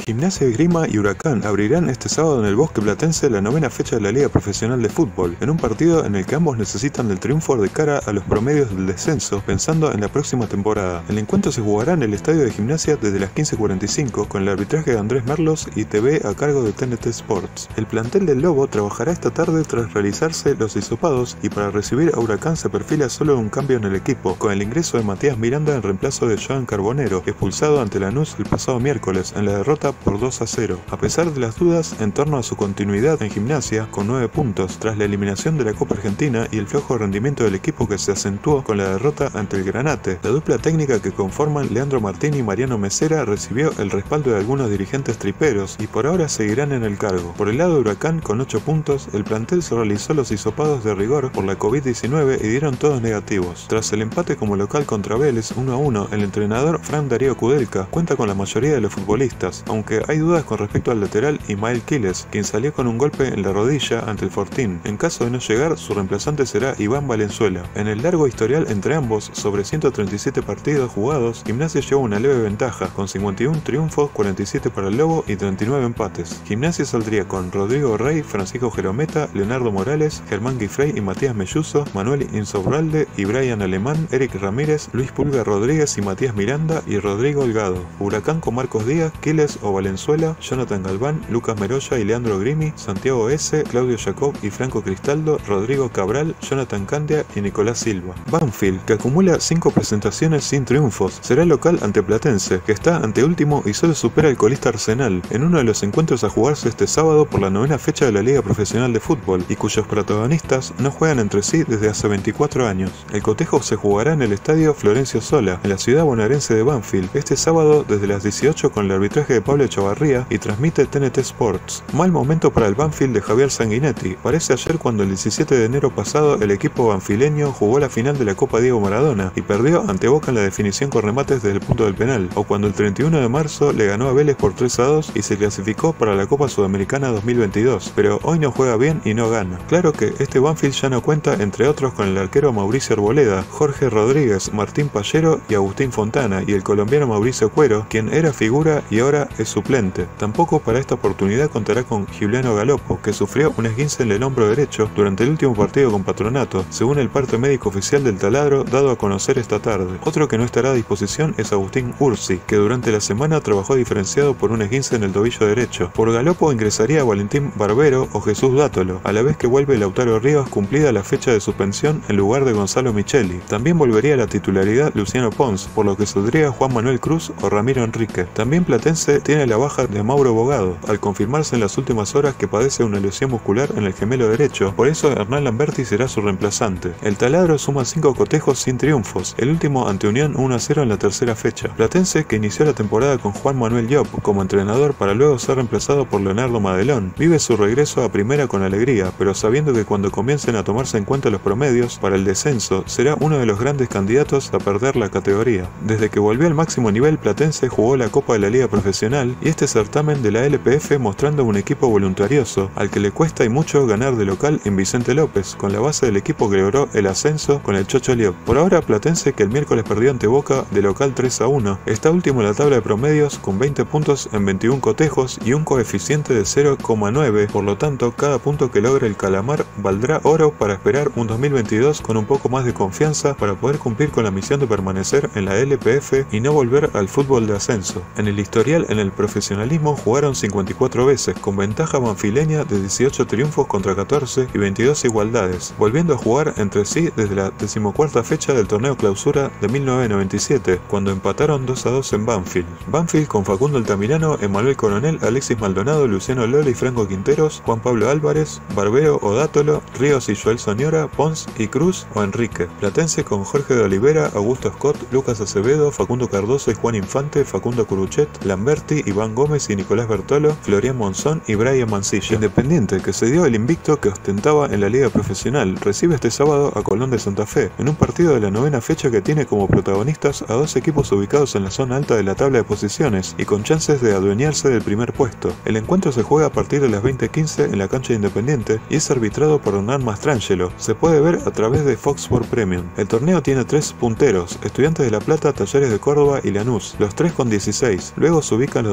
Gimnasia, Esgrima y Huracán abrirán este sábado en el Bosque Platense la novena fecha de la Liga Profesional de Fútbol, en un partido en el que ambos necesitan del triunfo de cara a los promedios del descenso, pensando en la próxima temporada. El encuentro se jugará en el estadio de Gimnasia desde las 15:45, con el arbitraje de Andrés Merlos y TV a cargo de TNT Sports. El plantel del Lobo trabajará esta tarde tras realizarse los hisopados, y para recibir a Huracán se perfila solo un cambio en el equipo, con el ingreso de Matías Miranda en reemplazo de Joan Carbonero, expulsado ante Lanús el pasado miércoles en la derrota por 2-0. A pesar de las dudas en torno a su continuidad en Gimnasia, con 9 puntos, tras la eliminación de la Copa Argentina y el flojo rendimiento del equipo que se acentuó con la derrota ante el Granate, la dupla técnica que conforman Leandro Martín y Mariano Mesera recibió el respaldo de algunos dirigentes triperos y por ahora seguirán en el cargo. Por el lado de Huracán, con 8 puntos, el plantel se realizó los hisopados de rigor por la COVID-19 y dieron todos negativos. Tras el empate como local contra Vélez 1-1, el entrenador Fran Darío Kudelka cuenta con la mayoría de los futbolistas, aunque hay dudas con respecto al lateral Ismael Quiles, quien salió con un golpe en la rodilla ante el Fortín. En caso de no llegar, su reemplazante será Iván Valenzuela. En el largo historial entre ambos, sobre 137 partidos jugados, Gimnasia lleva una leve ventaja, con 51 triunfos, 47 para el Lobo y 39 empates. Gimnasia saldría con Rodrigo Rey, Francisco Jerometa, Leonardo Morales, Germán Guifrey y Matías Melluso, Manuel Insobralde y Brian Alemán, Eric Ramírez, Luis Pulga Rodríguez y Matías Miranda y Rodrigo Holgado. Huracán con Marcos Díaz, Quiles o Valenzuela, Jonathan Galván, Lucas Meroya y Leandro Grimi, Santiago S., Claudio Jacob y Franco Cristaldo, Rodrigo Cabral, Jonathan Candia y Nicolás Silva. Banfield, que acumula 5 presentaciones sin triunfos, será local ante Platense, que está anteúltimo y solo supera al colista Arsenal, en uno de los encuentros a jugarse este sábado por la novena fecha de la Liga Profesional de Fútbol, y cuyos protagonistas no juegan entre sí desde hace 24 años. El cotejo se jugará en el estadio Florencio Sola, en la ciudad bonaerense de Banfield, este sábado desde las 18 con el arbitraje de Pablo Echavarría y transmite TNT Sports. Mal momento para el Banfield de Javier Sanguinetti. Parece ayer cuando el 17 de enero pasado el equipo banfileño jugó la final de la Copa Diego Maradona y perdió ante Boca en la definición con remates desde el punto del penal, o cuando el 31 de marzo le ganó a Vélez por 3-2 y se clasificó para la Copa Sudamericana 2022, pero hoy no juega bien y no gana. Claro que este Banfield ya no cuenta, entre otros, con el arquero Mauricio Arboleda, Jorge Rodríguez, Martín Pallero y Agustín Fontana, y el colombiano Mauricio Cuero, quien era figura y ahora es suplente. Tampoco para esta oportunidad contará con Giuliano Galopo, que sufrió un esguince en el hombro derecho durante el último partido con Patronato, según el parte médico oficial del taladro dado a conocer esta tarde. Otro que no estará a disposición es Agustín Ursi, que durante la semana trabajó diferenciado por un esguince en el tobillo derecho. Por Galopo ingresaría Valentín Barbero o Jesús Dátolo, a la vez que vuelve Lautaro Rivas cumplida la fecha de suspensión en lugar de Gonzalo Micheli. También volvería a la titularidad Luciano Pons, por lo que saldría Juan Manuel Cruz o Ramiro Enrique. También Platense tiene la baja de Mauro Bogado, al confirmarse en las últimas horas que padece una lesión muscular en el gemelo derecho, por eso Hernán Lamberti será su reemplazante. El taladro suma 5 cotejos sin triunfos, el último ante Unión 1-0 en la tercera fecha. Platense, que inició la temporada con Juan Manuel Llop como entrenador para luego ser reemplazado por Leonardo Madelón, vive su regreso a primera con alegría, pero sabiendo que cuando comiencen a tomarse en cuenta los promedios para el descenso, será uno de los grandes candidatos a perder la categoría. Desde que volvió al máximo nivel, Platense jugó la Copa de la Liga Profesional y este certamen de la LPF, mostrando un equipo voluntarioso, al que le cuesta y mucho ganar de local en Vicente López, con la base del equipo que logró el ascenso con el Chocho Liop. Por ahora, Platense, que el miércoles perdió ante Boca de local 3-1, está último en la tabla de promedios con 20 puntos en 21 cotejos y un coeficiente de 0,9, por lo tanto, cada punto que logre el Calamar valdrá oro para esperar un 2022 con un poco más de confianza para poder cumplir con la misión de permanecer en la LPF y no volver al fútbol de ascenso. En el historial en el profesionalismo jugaron 54 veces, con ventaja banfileña de 18 triunfos contra 14 y 22 igualdades, volviendo a jugar entre sí desde la 14ª fecha del torneo clausura de 1997, cuando empataron 2-2 en Banfield. Banfield con Facundo Altamirano, Emanuel Coronel, Alexis Maldonado, Luciano Lola y Franco Quinteros, Juan Pablo Álvarez, Barbero o Dátolo, Ríos y Joel Soñora, Pons y Cruz o Enrique. Platense con Jorge de Olivera, Augusto Scott, Lucas Acevedo, Facundo Cardoso y Juan Infante, Facundo Curuchet, Lamberti, Iván Gómez y Nicolás Bertolo, Florian Monzón y Brian Mancilla. Independiente, que se dio el invicto que ostentaba en la Liga Profesional, recibe este sábado a Colón de Santa Fe, en un partido de la novena fecha que tiene como protagonistas a dos equipos ubicados en la zona alta de la tabla de posiciones y con chances de adueñarse del primer puesto. El encuentro se juega a partir de las 20:15 en la cancha de Independiente y es arbitrado por Hernán Mastrangelo. Se puede ver a través de Fox Sports Premium. El torneo tiene 3 punteros: Estudiantes de La Plata, Talleres de Córdoba y Lanús, los 3 con 16. Luego se ubican los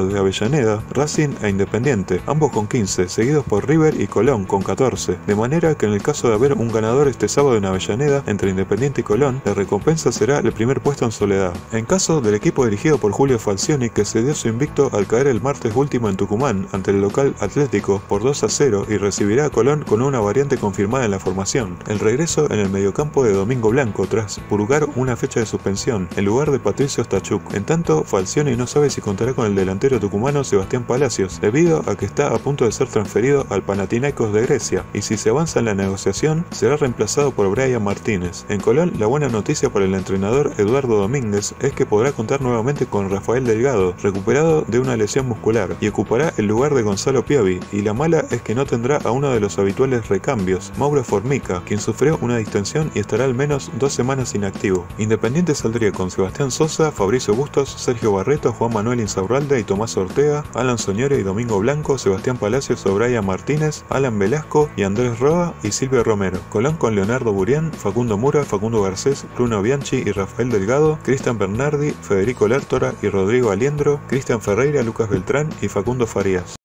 casos de Avellaneda, Racing e Independiente, ambos con 15, seguidos por River y Colón con 14, de manera que en el caso de haber un ganador este sábado en Avellaneda entre Independiente y Colón, la recompensa será el primer puesto en Soledad. En caso del equipo dirigido por Julio Falcioni, que cedió su invicto al caer el martes último en Tucumán ante el local Atlético por 2-0 y recibirá a Colón con una variante confirmada en la formación: el regreso en el mediocampo de Domingo Blanco tras purgar una fecha de suspensión en lugar de Patricio Stachuk. En tanto, Falcioni no sabe si contará con el delantero tucumano Sebastián Palacios, debido a que está a punto de ser transferido al Panathinaikos de Grecia, y si se avanza en la negociación, será reemplazado por Brian Martínez. En Colón, la buena noticia para el entrenador Eduardo Domínguez es que podrá contar nuevamente con Rafael Delgado, recuperado de una lesión muscular, y ocupará el lugar de Gonzalo Piavi, y la mala es que no tendrá a uno de los habituales recambios, Mauro Formica, quien sufrió una distensión y estará al menos 2 semanas inactivo. Independiente saldría con Sebastián Sosa, Fabricio Bustos, Sergio Barreto, Juan Manuel Insaurralde y Tomás Ortega, Alan Soñore y Domingo Blanco, Sebastián Palacios, Brian Martínez, Alan Velasco y Andrés Roa y Silvio Romero. Colón con Leonardo Burián, Facundo Mura, Facundo Garcés, Bruno Bianchi y Rafael Delgado, Cristian Bernardi, Federico Lertora y Rodrigo Aliendro, Cristian Ferreira, Lucas Beltrán y Facundo Farías.